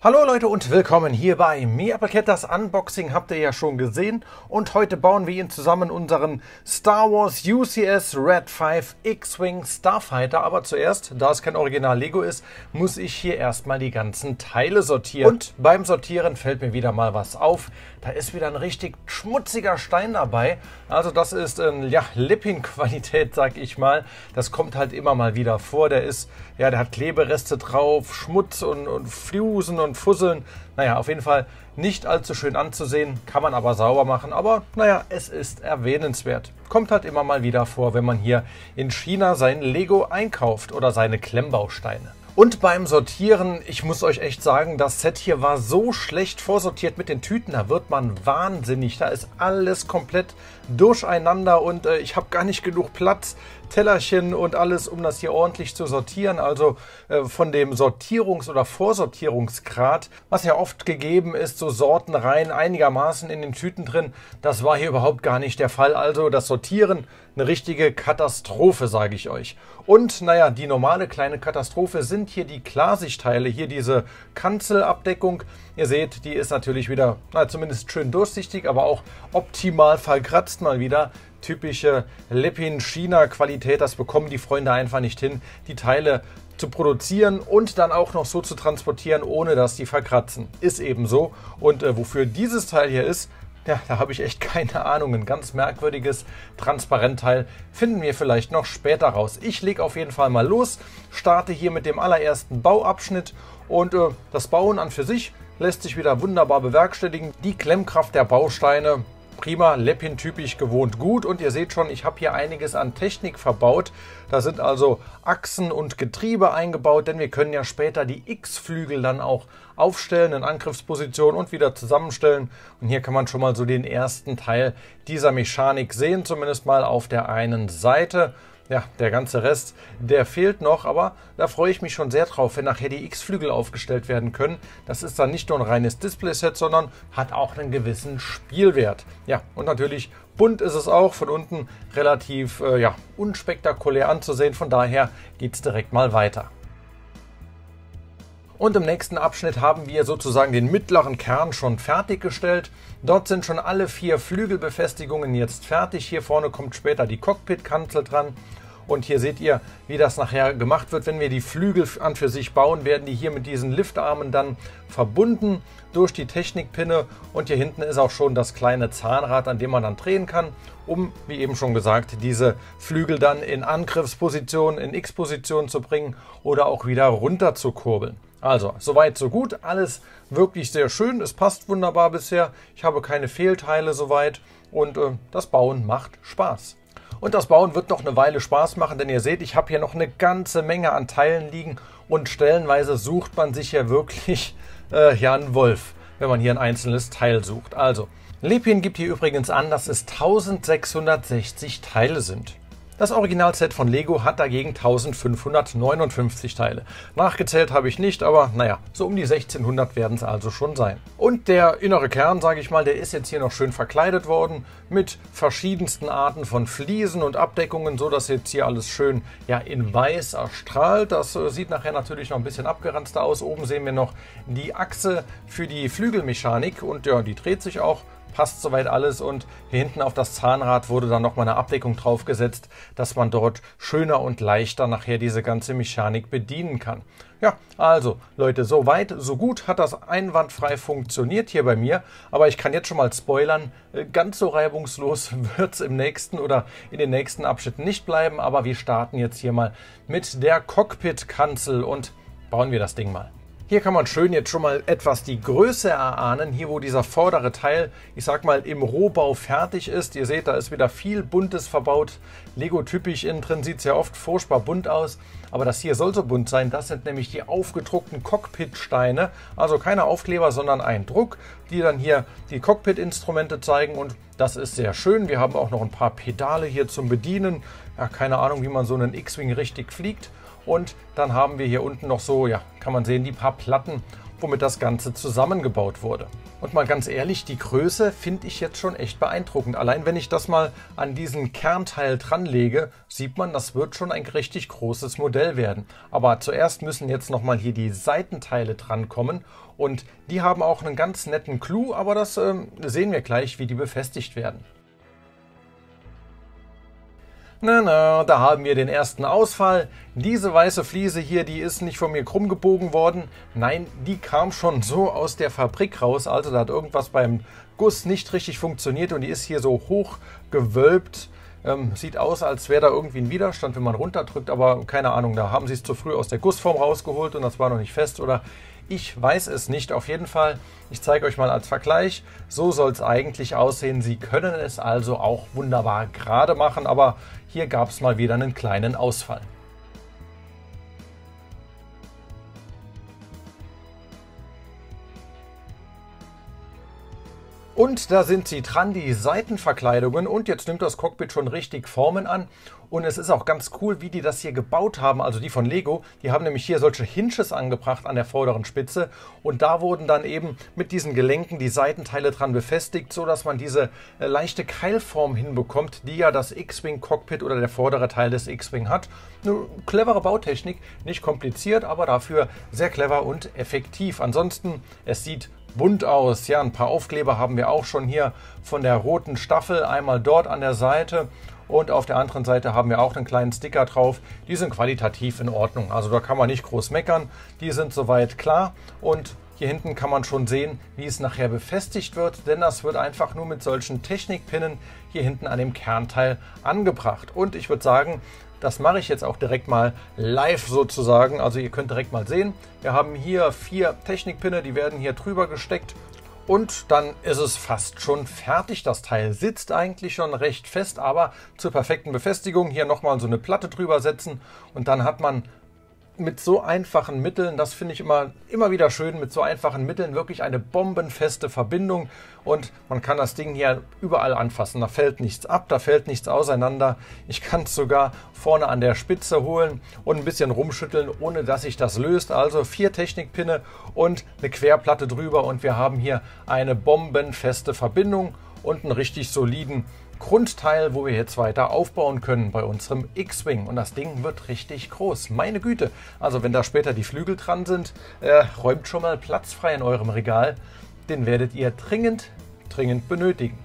Hallo Leute und willkommen hier bei MeAppleCat. Das Unboxing habt ihr ja schon gesehen und heute bauen wir ihn zusammen unseren Star Wars UCS Red 5 X-Wing Starfighter. Aber zuerst, da es kein Original Lego ist, muss ich hier erstmal die ganzen Teile sortieren. Und beim Sortieren fällt mir wieder mal was auf. Da ist wieder ein richtig schmutziger Stein dabei. Also das ist Lippin-Qualität, sag ich mal. Das kommt halt immer mal wieder vor. Der hat Klebereste drauf, Schmutz und Flusen und Fusseln. Naja, auf jeden Fall nicht allzu schön anzusehen, kann man aber sauber machen. Aber naja, es ist erwähnenswert. Kommt halt immer mal wieder vor, wenn man hier in China sein Lego einkauft oder seine Klemmbausteine. Und beim Sortieren, ich muss euch echt sagen, das Set hier war so schlecht vorsortiert mit den Tüten, da wird man wahnsinnig. Da ist alles komplett durcheinander und ich habe gar nicht genug Platz, Tellerchen und alles, um das hier ordentlich zu sortieren. Also von dem Sortierungs- oder Vorsortierungsgrad, was ja oft gegeben ist, so Sortenreihen einigermaßen in den Tüten drin, das war hier überhaupt gar nicht der Fall. Also das Sortieren, eine richtige Katastrophe, sage ich euch. Und naja, die normale kleine Katastrophe sind hier die Klarsichtteile, hier diese Kanzelabdeckung. Ihr seht, die ist natürlich wieder, zumindest schön durchsichtig, aber auch optimal verkratzt mal wieder. Typische Lippin-China-Qualität, das bekommen die Freunde einfach nicht hin, die Teile zu produzieren und dann auch noch so zu transportieren, ohne dass die verkratzen. Ist eben so. Und wofür dieses Teil hier ist, ja, da habe ich echt keine Ahnung. Ein ganz merkwürdiges Transparentteil finden wir vielleicht noch später raus. Ich lege auf jeden Fall mal los, starte hier mit dem allerersten Bauabschnitt und das Bauen an für sich lässt sich wieder wunderbar bewerkstelligen. Die Klemmkraft der Bausteine, prima, Lippin-typisch gewohnt gut. Und ihr seht schon, ich habe hier einiges an Technik verbaut. Da sind also Achsen und Getriebe eingebaut, denn wir können ja später die X-Flügel dann auch aufstellen in Angriffsposition und wieder zusammenstellen. Und hier kann man schon mal so den ersten Teil dieser Mechanik sehen, zumindest mal auf der einen Seite. Ja, der ganze Rest, der fehlt noch, aber da freue ich mich schon sehr drauf, wenn nachher die X-Flügel aufgestellt werden können. Das ist dann nicht nur ein reines Display-Set, sondern hat auch einen gewissen Spielwert. Ja, und natürlich bunt ist es auch, von unten relativ unspektakulär anzusehen. Von daher geht es direkt mal weiter. Und im nächsten Abschnitt haben wir sozusagen den mittleren Kern schon fertiggestellt. Dort sind schon alle 4 Flügelbefestigungen jetzt fertig. Hier vorne kommt später die Cockpit-Kanzel dran. Und hier seht ihr, wie das nachher gemacht wird. Wenn wir die Flügel an für sich bauen, werden die hier mit diesen Liftarmen dann verbunden durch die Technikpinne. Und hier hinten ist auch schon das kleine Zahnrad, an dem man dann drehen kann, um, wie eben schon gesagt, diese Flügel dann in Angriffsposition, in X-Position zu bringen oder auch wieder runter zu kurbeln. Also, soweit, so gut. Alles wirklich sehr schön. Es passt wunderbar bisher. Ich habe keine Fehlteile soweit und das Bauen macht Spaß. Und das Bauen wird noch eine Weile Spaß machen, denn ihr seht, ich habe hier noch eine ganze Menge an Teilen liegen und stellenweise sucht man sich ja wirklich einen Wolf, wenn man hier ein einzelnes Teil sucht. Also, Lippin gibt hier übrigens an, dass es 1660 Teile sind. Das Originalset von Lego hat dagegen 1559 Teile. Nachgezählt habe ich nicht, aber naja, so um die 1600 werden es also schon sein. Und der innere Kern, sage ich mal, der ist jetzt hier noch schön verkleidet worden mit verschiedensten Arten von Fliesen und Abdeckungen, so dass jetzt hier alles schön in weiß erstrahlt. Das sieht nachher natürlich noch ein bisschen abgeranzter aus. Oben sehen wir noch die Achse für die Flügelmechanik und ja, die dreht sich auch. Passt soweit alles und hier hinten auf das Zahnrad wurde dann nochmal eine Abdeckung draufgesetzt, dass man dort schöner und leichter nachher diese ganze Mechanik bedienen kann. Ja, also Leute, so weit, so gut hat das einwandfrei funktioniert hier bei mir, aber ich kann jetzt schon mal spoilern, ganz so reibungslos wird es im nächsten oder in den nächsten Abschnitten nicht bleiben, aber wir starten jetzt hier mal mit der Cockpit-Kanzel und bauen wir das Ding mal. Hier kann man schön jetzt schon mal etwas die Größe erahnen, hier wo dieser vordere Teil, ich sag mal, im Rohbau fertig ist. Ihr seht, da ist wieder viel Buntes verbaut. Lego-typisch innen drin sieht es ja oft furchtbar bunt aus, aber das hier soll so bunt sein. Das sind nämlich die aufgedruckten Cockpit-Steine, also keine Aufkleber, sondern ein Druck, die dann hier die Cockpit-Instrumente zeigen und das ist sehr schön. Wir haben auch noch ein paar Pedale hier zum Bedienen. Ja, keine Ahnung, wie man so einen X-Wing richtig fliegt. Und dann haben wir hier unten noch so, ja, kann man sehen, die paar Platten, womit das Ganze zusammengebaut wurde. Und mal ganz ehrlich, die Größe finde ich jetzt schon echt beeindruckend. Allein wenn ich das mal an diesen Kernteil dran lege, sieht man, das wird schon ein richtig großes Modell werden. Aber zuerst müssen jetzt nochmal hier die Seitenteile dran kommen. Und die haben auch einen ganz netten Clou, aber das sehen wir gleich, wie die befestigt werden. Na, da haben wir den ersten Ausfall. Diese weiße Fliese hier, die ist nicht von mir krumm gebogen worden. Nein, die kam schon so aus der Fabrik raus. Also da hat irgendwas beim Guss nicht richtig funktioniert und die ist hier so hoch gewölbt. Sieht aus, als wäre da irgendwie ein Widerstand, wenn man runterdrückt, aber keine Ahnung, da haben sie es zu früh aus der Gussform rausgeholt und das war noch nicht fest oder ich weiß es nicht. Auf jeden Fall, ich zeige euch mal als Vergleich, so soll es eigentlich aussehen. Sie können es also auch wunderbar gerade machen, aber hier gab es mal wieder einen kleinen Ausfall. Und da sind sie dran, die Seitenverkleidungen, und jetzt nimmt das Cockpit schon richtig Formen an. Und es ist auch ganz cool, wie die das hier gebaut haben, also die von Lego. Die haben nämlich hier solche Hinges angebracht an der vorderen Spitze und da wurden dann eben mit diesen Gelenken die Seitenteile dran befestigt, so dass man diese leichte Keilform hinbekommt, die ja das X-Wing Cockpit oder der vordere Teil des X-Wing hat. Eine clevere Bautechnik, nicht kompliziert, aber dafür sehr clever und effektiv. Ansonsten, es sieht bunt aus. Ja, ein paar Aufkleber haben wir auch schon hier von der roten Staffel, einmal dort an der Seite und auf der anderen Seite haben wir auch einen kleinen Sticker drauf. Die sind qualitativ in Ordnung, also da kann man nicht groß meckern. Die sind soweit klar und hier hinten kann man schon sehen, wie es nachher befestigt wird, denn das wird einfach nur mit solchen Technikpinnen hier hinten an dem Kernteil angebracht. Und ich würde sagen, das mache ich jetzt auch direkt mal live sozusagen. Also ihr könnt direkt mal sehen, wir haben hier 4 Technikpinne, die werden hier drüber gesteckt. Und dann ist es fast schon fertig. Das Teil sitzt eigentlich schon recht fest, aber zur perfekten Befestigung hier nochmal so eine Platte drüber setzen. Und dann hat man mit so einfachen Mitteln, das finde ich immer wieder schön, mit so einfachen Mitteln wirklich eine bombenfeste Verbindung und man kann das Ding hier überall anfassen. Da fällt nichts ab, da fällt nichts auseinander. Ich kann es sogar vorne an der Spitze holen und ein bisschen rumschütteln, ohne dass sich das löst. Also 4 Technikpinne und eine Querplatte drüber und wir haben hier eine bombenfeste Verbindung und einen richtig soliden Grundteil, wo wir jetzt weiter aufbauen können bei unserem X-Wing. Und das Ding wird richtig groß. Meine Güte. Also wenn da später die Flügel dran sind, räumt schon mal Platz frei in eurem Regal. Den werdet ihr dringend benötigen.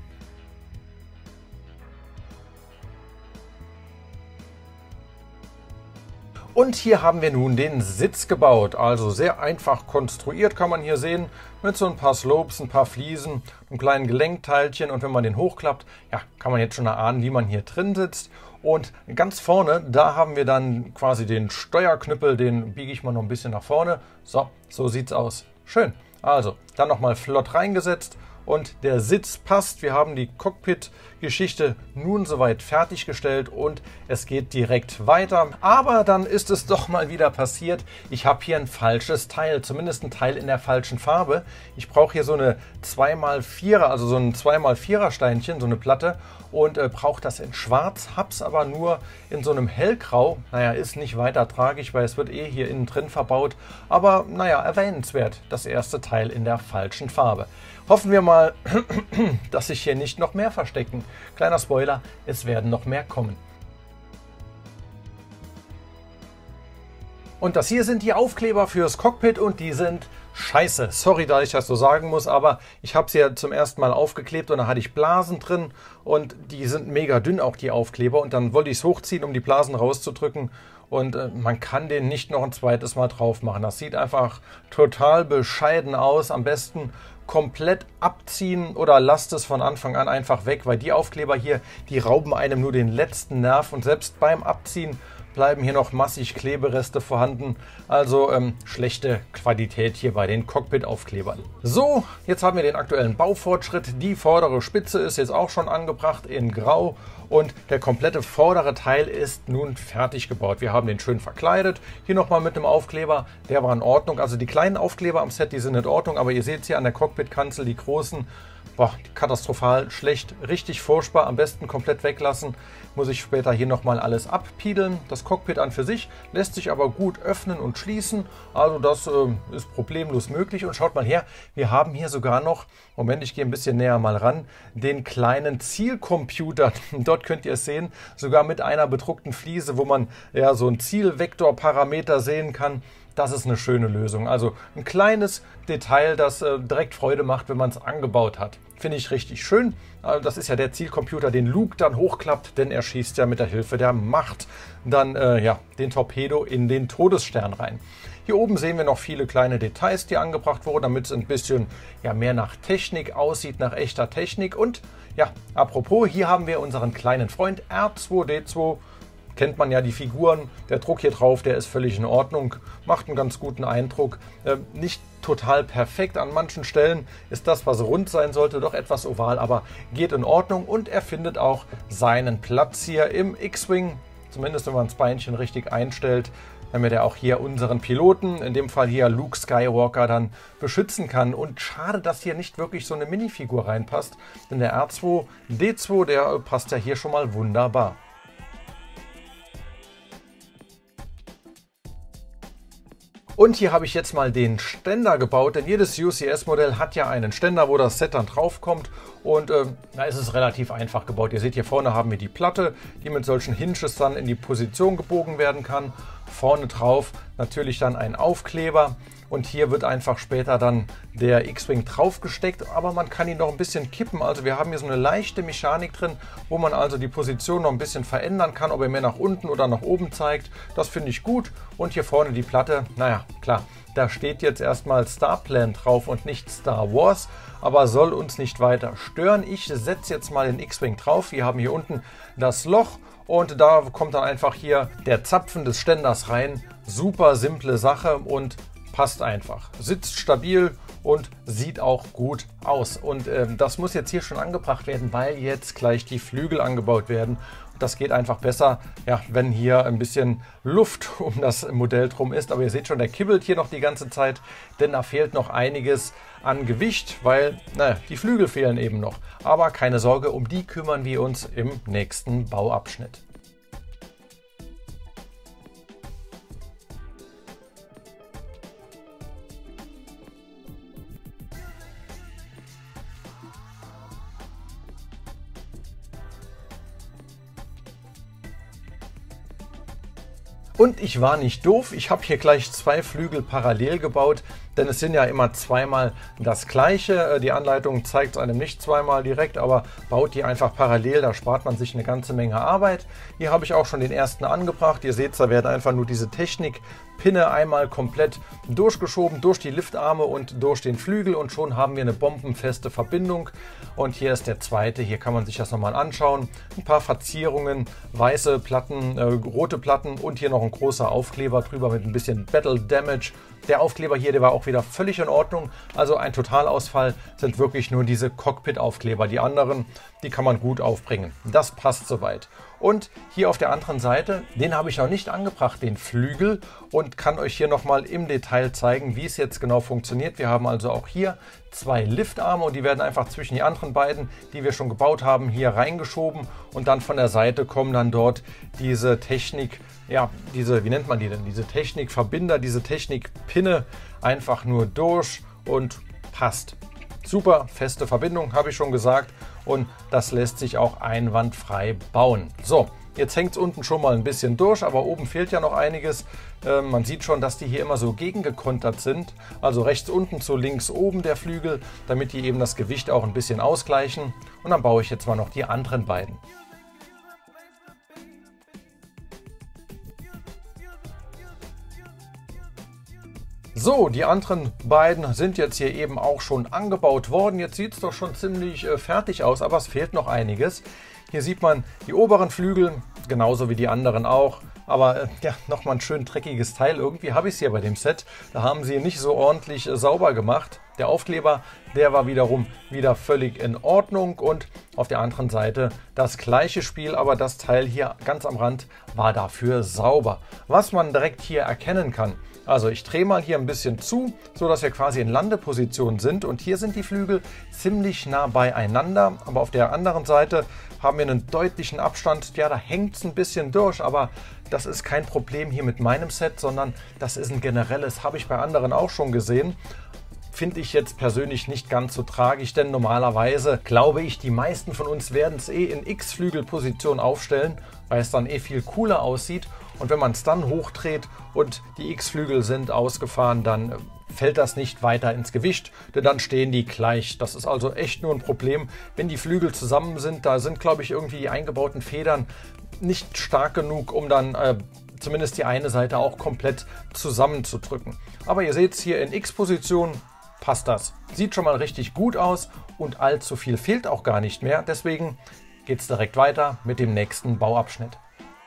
Und hier haben wir nun den Sitz gebaut, also sehr einfach konstruiert, kann man hier sehen, mit so ein paar Slopes, ein paar Fliesen, einem kleinen Gelenkteilchen und wenn man den hochklappt, ja, kann man jetzt schon erahnen, wie man hier drin sitzt. Und ganz vorne, da haben wir dann quasi den Steuerknüppel, den biege ich mal noch ein bisschen nach vorne. So sieht's aus. Schön. Also, dann nochmal flott reingesetzt. Und der Sitz passt. Wir haben die Cockpit-Geschichte nun soweit fertiggestellt und es geht direkt weiter. Aber dann ist es doch mal wieder passiert. Ich habe hier ein falsches Teil, zumindest ein Teil in der falschen Farbe. Ich brauche hier so eine 2x4er, also so ein 2x4er Steinchen, so eine Platte und brauche das in schwarz, hab's aber nur in so einem hellgrau. Naja, ist nicht weiter tragisch, weil es wird eh hier innen drin verbaut. Aber naja, erwähnenswert, das erste Teil in der falschen Farbe. Hoffen wir mal, dass sich hier nicht noch mehr verstecken. Kleiner Spoiler, es werden noch mehr kommen. Und das hier sind die Aufkleber fürs Cockpit und die sind scheiße. Sorry, dass ich das so sagen muss, aber ich habe sie ja zum ersten Mal aufgeklebt und da hatte ich Blasen drin und die sind mega dünn, auch die Aufkleber. Und dann wollte ich es hochziehen, um die Blasen rauszudrücken. Und man kann den nicht noch ein zweites Mal drauf machen. Das sieht einfach total bescheiden aus. Am besten komplett abziehen oder lasst es von Anfang an einfach weg, weil die Aufkleber hier, die rauben einem nur den letzten Nerv und selbst beim Abziehen bleiben hier noch massig Klebereste vorhanden. Also schlechte Qualität hier bei den Cockpit-Aufklebern. So, jetzt haben wir den aktuellen Baufortschritt. Die vordere Spitze ist jetzt auch schon angebracht in Grau und der komplette vordere Teil ist nun fertig gebaut. Wir haben den schön verkleidet. Hier nochmal mit einem Aufkleber, der war in Ordnung. Also die kleinen Aufkleber am Set, die sind in Ordnung, aber ihr seht hier an der Cockpit-Kanzel, die großen boah, katastrophal schlecht, richtig furchtbar, am besten komplett weglassen. Muss ich später hier nochmal alles abpiedeln. Das Cockpit an für sich lässt sich aber gut öffnen und schließen. Also das ist problemlos möglich. Und schaut mal her, wir haben hier sogar noch, Moment, ich gehe ein bisschen näher mal ran, den kleinen Zielcomputer. Dort könnt ihr es sehen, sogar mit einer bedruckten Fliese, wo man ja so einen Zielvektorparameter sehen kann. Das ist eine schöne Lösung. Also ein kleines Detail, das direkt Freude macht, wenn man es angebaut hat. Finde ich richtig schön. Also das ist ja der Zielcomputer, den Luke dann hochklappt, denn er schießt ja mit der Hilfe der Macht dann ja, den Torpedo in den Todesstern rein. Hier oben sehen wir noch viele kleine Details, die angebracht wurden, damit es ein bisschen ja, mehr nach Technik aussieht, nach echter Technik. Und ja, apropos, hier haben wir unseren kleinen Freund R2-D2. Kennt man ja die Figuren, der Druck hier drauf, der ist völlig in Ordnung, macht einen ganz guten Eindruck. Nicht total perfekt, an manchen Stellen ist das, was rund sein sollte, doch etwas oval, aber geht in Ordnung. Und er findet auch seinen Platz hier im X-Wing, zumindest wenn man das Beinchen richtig einstellt, damit er auch hier unseren Piloten, in dem Fall hier Luke Skywalker, dann beschützen kann. Und schade, dass hier nicht wirklich so eine Minifigur reinpasst, denn der R2-D2, der passt ja hier schon mal wunderbar. Und hier habe ich jetzt mal den Ständer gebaut, denn jedes UCS-Modell hat ja einen Ständer, wo das Set dann drauf kommt. Und da ist es relativ einfach gebaut. Ihr seht, hier vorne haben wir die Platte, die mit solchen Hinges dann in die Position gebogen werden kann. Vorne drauf natürlich dann ein Aufkleber. Und hier wird einfach später dann der X-Wing draufgesteckt, aber man kann ihn noch ein bisschen kippen. Also wir haben hier so eine leichte Mechanik drin, wo man also die Position noch ein bisschen verändern kann, ob er mehr nach unten oder nach oben zeigt. Das finde ich gut. Und hier vorne die Platte, naja, klar, da steht jetzt erstmal Starplan drauf und nicht Star Wars, aber soll uns nicht weiter stören. Ich setze jetzt mal den X-Wing drauf. Wir haben hier unten das Loch und da kommt dann einfach hier der Zapfen des Ständers rein. Super simple Sache und passt einfach, sitzt stabil und sieht auch gut aus. Und das muss jetzt hier schon angebracht werden, weil jetzt gleich die Flügel angebaut werden. Das geht einfach besser, ja, wenn hier ein bisschen Luft um das Modell drum ist. Aber ihr seht schon, der kibbelt hier noch die ganze Zeit, denn da fehlt noch einiges an Gewicht, weil naja, die Flügel fehlen eben noch. Aber keine Sorge, um die kümmern wir uns im nächsten Bauabschnitt. Und ich war nicht doof, ich habe hier gleich zwei Flügel parallel gebaut, denn es sind ja immer zweimal das gleiche. Die Anleitung zeigt es einem nicht zweimal direkt, aber baut die einfach parallel, da spart man sich eine ganze Menge Arbeit. Hier habe ich auch schon den ersten angebracht. Ihr seht, da werden einfach nur diese Technikpinne einmal komplett durchgeschoben, durch die Liftarme und durch den Flügel und schon haben wir eine bombenfeste Verbindung. Und hier ist der zweite, hier kann man sich das nochmal anschauen. Ein paar Verzierungen, weiße Platten, rote Platten und hier noch ein großer Aufkleber drüber mit ein bisschen Battle Damage. Der Aufkleber hier, der war auch wieder völlig in Ordnung. Also ein Totalausfall sind wirklich nur diese Cockpit-Aufkleber. Die anderen, die kann man gut aufbringen. Das passt soweit. Und hier auf der anderen Seite, den habe ich noch nicht angebracht, den Flügel, und kann euch hier nochmal im Detail zeigen, wie es jetzt genau funktioniert. Wir haben also auch hier zwei Liftarme und die werden einfach zwischen die anderen beiden, die wir schon gebaut haben, hier reingeschoben und dann von der Seite kommen dann dort diese Technik, ja, diese, wie nennt man die denn? Diese Technikverbinder, diese Technikpinne einfach nur durch und passt. Super feste Verbindung, habe ich schon gesagt, und das lässt sich auch einwandfrei bauen. So, jetzt hängt es unten schon mal ein bisschen durch, aber oben fehlt ja noch einiges. Man sieht schon, dass die hier immer so gegengekontert sind, also rechts unten zu links oben der Flügel, damit die eben das Gewicht auch ein bisschen ausgleichen. Und dann baue ich jetzt mal noch die anderen beiden. So, die anderen beiden sind jetzt hier eben auch schon angebaut worden. Jetzt sieht es doch schon ziemlich fertig aus, aber es fehlt noch einiges. Hier sieht man die oberen Flügel, genauso wie die anderen auch. Aber ja, nochmal ein schön dreckiges Teil. Irgendwie habe ich es hier bei dem Set. Da haben sie nicht so ordentlich sauber gemacht. Der Aufkleber, der war wiederum wieder völlig in Ordnung und auf der anderen Seite das gleiche Spiel, aber das Teil hier ganz am Rand war dafür sauber. Was man direkt hier erkennen kann, also ich drehe mal hier ein bisschen zu, so dass wir quasi in Landeposition sind und hier sind die Flügel ziemlich nah beieinander, aber auf der anderen Seite haben wir einen deutlichen Abstand. Ja, da hängt es ein bisschen durch, aber das ist kein Problem hier mit meinem Set, sondern das ist ein generelles, habe ich bei anderen auch schon gesehen. Finde ich jetzt persönlich nicht ganz so tragisch, denn normalerweise glaube ich, die meisten von uns werden es in X-Flügelposition aufstellen, weil es dann viel cooler aussieht. Und wenn man es dann hochdreht und die X-Flügel sind ausgefahren, dann fällt das nicht weiter ins Gewicht, denn dann stehen die gleich. Das ist also echt nur ein Problem, wenn die Flügel zusammen sind. Da sind, glaube ich, irgendwie die eingebauten Federn nicht stark genug, um dann zumindest die eine Seite auch komplett zusammenzudrücken. Aber ihr seht es hier in X-Position, passt das. Sieht schon mal richtig gut aus und allzu viel fehlt auch gar nicht mehr. Deswegen geht es direkt weiter mit dem nächsten Bauabschnitt.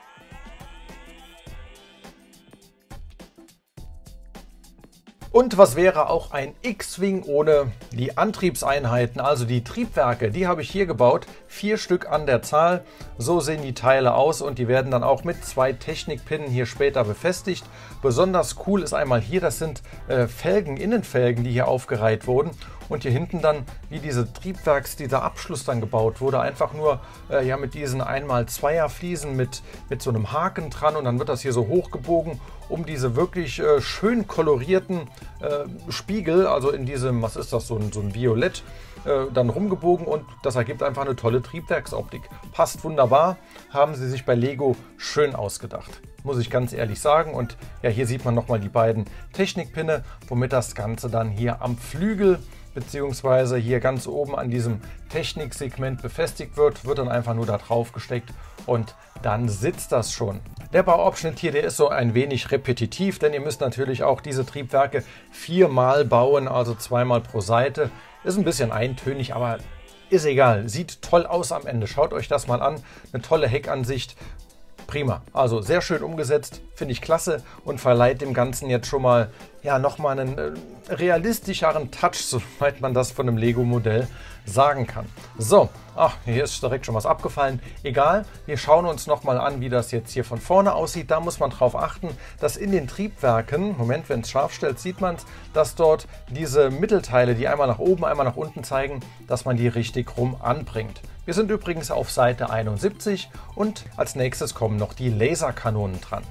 Und was wäre auch ein X-Wing ohne die Antriebseinheiten, also die Triebwerke? Die habe ich hier gebaut, 4 Stück an der Zahl. So sehen die Teile aus und die werden dann auch mit 2 Technikpinnen hier später befestigt. Besonders cool ist einmal hier, das sind Felgen, Innenfelgen, die hier aufgereiht wurden. Und hier hinten dann, wie dieser Abschluss dann gebaut wurde, einfach nur ja, mit diesen 1x2er Fliesen mit so einem Haken dran und dann wird das hier so hochgebogen, um diese wirklich schön kolorierten Spiegel, also in diesem, was ist das, so ein Violett, dann rumgebogen und das ergibt einfach eine tolle Triebwerksoptik. Passt wunderbar, haben sie sich bei Lego schön ausgedacht, muss ich ganz ehrlich sagen. Und ja, hier sieht man nochmal die beiden Technikpinne, womit das Ganze dann hier am Flügel beziehungsweise hier ganz oben an diesem Techniksegment befestigt wird, wird dann einfach nur da drauf gesteckt und dann sitzt das schon. Der Bauabschnitt hier, der ist so ein wenig repetitiv, denn ihr müsst natürlich auch diese Triebwerke 4-mal bauen, also 2-mal pro Seite. Ist ein bisschen eintönig, aber ist egal. Sieht toll aus am Ende. Schaut euch das mal an. Eine tolle Heckansicht. Prima. Also sehr schön umgesetzt, finde ich klasse und verleiht dem Ganzen jetzt schon mal ja nochmal einen realistischeren Touch, soweit man das von einem Lego-Modell sagen kann. So, ach, hier ist direkt schon was abgefallen. Egal, wir schauen uns nochmal an, wie das jetzt hier von vorne aussieht. Da muss man darauf achten, dass in den Triebwerken, Moment, wenn es scharf stellt, sieht man es, dass dort diese Mittelteile, die einmal nach oben, einmal nach unten zeigen, dass man die richtig rum anbringt. Wir sind übrigens auf Seite 71 und als nächstes kommen noch die Laserkanonen dran.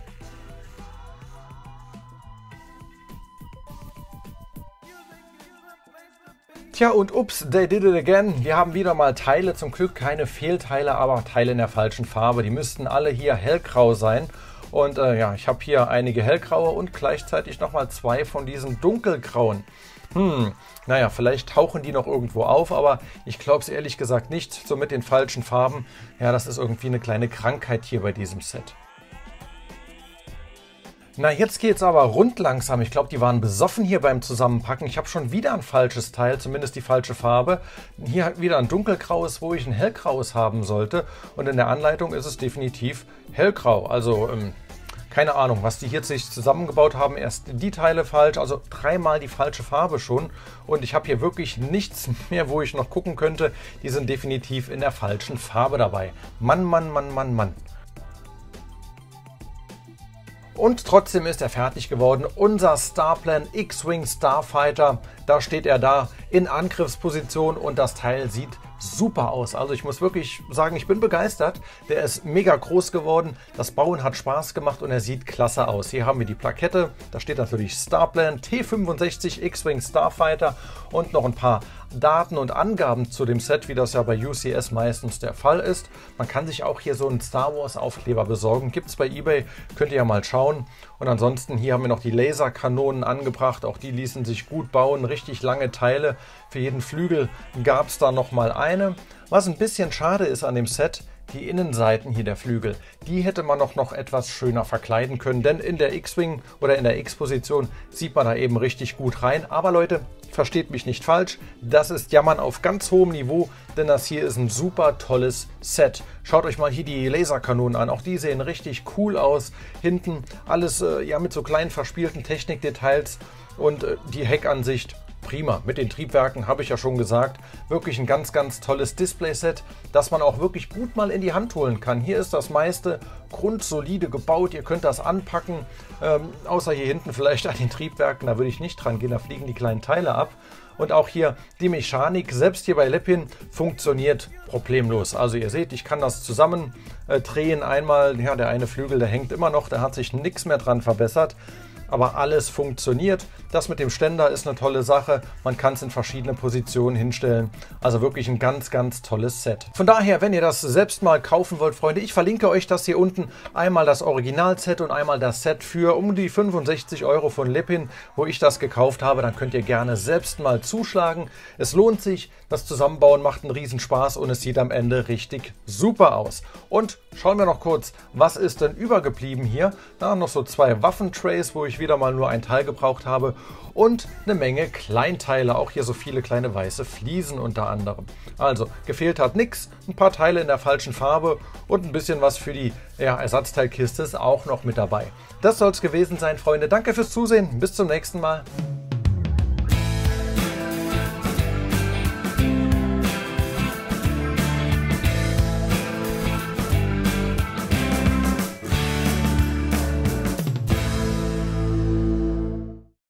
Tja, und ups, they did it again. Wir haben wieder mal Teile, zum Glück keine Fehlteile, aber Teile in der falschen Farbe. Die müssten alle hier hellgrau sein. Und ja, ich habe hier einige hellgraue und gleichzeitig nochmal 2 von diesen dunkelgrauen. Naja, vielleicht tauchen die noch irgendwo auf, aber ich glaube es ehrlich gesagt nicht. So mit den falschen Farben, ja, das ist irgendwie eine kleine Krankheit hier bei diesem Set. Na, jetzt geht es aber rund langsam. Ich glaube, die waren besoffen hier beim Zusammenpacken. Ich habe schon wieder ein falsches Teil, zumindest die falsche Farbe. Hier hat wieder ein dunkelgraues, wo ich ein hellgraues haben sollte. Und in der Anleitung ist es definitiv hellgrau. Also keine Ahnung, was die hier sich zusammengebaut haben. Erst die Teile falsch, also 3-mal die falsche Farbe schon. Und ich habe hier wirklich nichts mehr, wo ich noch gucken könnte. Die sind definitiv in der falschen Farbe dabei. Mann, Mann, Mann, Mann, Mann. Und trotzdem ist er fertig geworden. Unser Starplan X-Wing Starfighter, da steht er da in Angriffsposition und das Teil sieht super aus. Also ich muss wirklich sagen, ich bin begeistert. Der ist mega groß geworden. Das Bauen hat Spaß gemacht und er sieht klasse aus. Hier haben wir die Plakette. Da steht natürlich Starplan T65 X-Wing Starfighter und noch ein paar Daten und Angaben zu dem Set, wie das ja bei UCS meistens der Fall ist. Man kann sich auch hier so einen Star Wars Aufkleber besorgen. Gibt es bei eBay, könnt ihr ja mal schauen. Und ansonsten hier haben wir noch die Laserkanonen angebracht. Auch die ließen sich gut bauen. Richtig lange Teile. Für jeden Flügel gab es da nochmal eine. Was ein bisschen schade ist an dem Set, die Innenseiten hier der Flügel, die hätte man noch etwas schöner verkleiden können, denn in der X-Wing oder in der X-Position sieht man da eben richtig gut rein. Aber Leute, versteht mich nicht falsch, das ist Jammern auf ganz hohem Niveau, denn das hier ist ein super tolles Set. Schaut euch mal hier die Laserkanonen an, auch die sehen richtig cool aus. Hinten alles ja mit so kleinen verspielten Technikdetails und die Heckansicht. prima. Mit den Triebwerken habe ich ja schon gesagt, wirklich ein ganz, ganz tolles Display-Set, das man auch wirklich gut mal in die Hand holen kann. Hier ist das meiste grundsolide gebaut, ihr könnt das anpacken, außer hier hinten vielleicht an den Triebwerken, da würde ich nicht dran gehen, da fliegen die kleinen Teile ab. Und auch hier die Mechanik, selbst hier bei Lepin, funktioniert problemlos. Also ihr seht, ich kann das zusammen drehen einmal. Ja, der eine Flügel, der hängt immer noch, da hat sich nichts mehr dran verbessert. Aber alles funktioniert. Das mit dem Ständer ist eine tolle Sache. Man kann es in verschiedene Positionen hinstellen. Also wirklich ein ganz, ganz tolles Set. Von daher, wenn ihr das selbst mal kaufen wollt, Freunde, ich verlinke euch das hier unten. Einmal das Originalset und einmal das Set für um die 65 € von Lepin, wo ich das gekauft habe. Dann könnt ihr gerne selbst mal zuschlagen. Es lohnt sich. Das Zusammenbauen macht einen Riesenspaß und es sieht am Ende richtig super aus. Und schauen wir noch kurz, was ist denn übergeblieben hier? Na, noch so 2 Waffentrays, wo ich wieder mal nur ein Teil gebraucht habe und eine Menge Kleinteile, auch hier so viele kleine weiße Fliesen unter anderem. Also gefehlt hat nichts, ein paar Teile in der falschen Farbe und ein bisschen was für die Ersatzteilkiste ist auch noch mit dabei. Das soll es gewesen sein, Freunde. Danke fürs Zusehen, bis zum nächsten Mal.